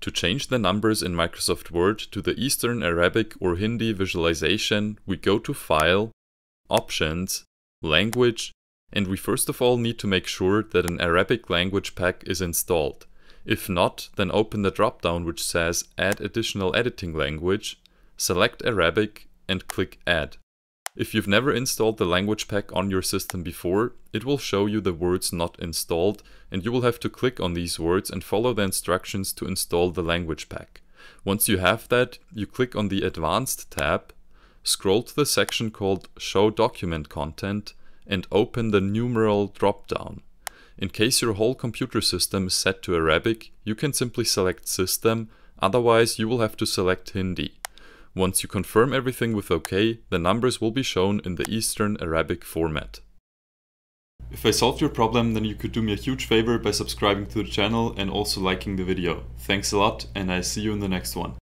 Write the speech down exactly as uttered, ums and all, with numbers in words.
To change the numbers in Microsoft Word to the Eastern Arabic or Hindi visualization, we go to File, Options, Language, and we first of all need to make sure that an Arabic language pack is installed. If not, then open the drop-down which says Add Additional Editing Language, select Arabic and click Add. If you've never installed the language pack on your system before, it will show you the words not installed, and you will have to click on these words and follow the instructions to install the language pack. Once you have that, you click on the Advanced tab, scroll to the section called Show Document Content, and open the numeral drop-down. In case your whole computer system is set to Arabic, you can simply select System, otherwise you will have to select Hindi. Once you confirm everything with OK, the numbers will be shown in the Eastern Arabic format. If I solved your problem, then you could do me a huge favor by subscribing to the channel and also liking the video. Thanks a lot, and I see you in the next one.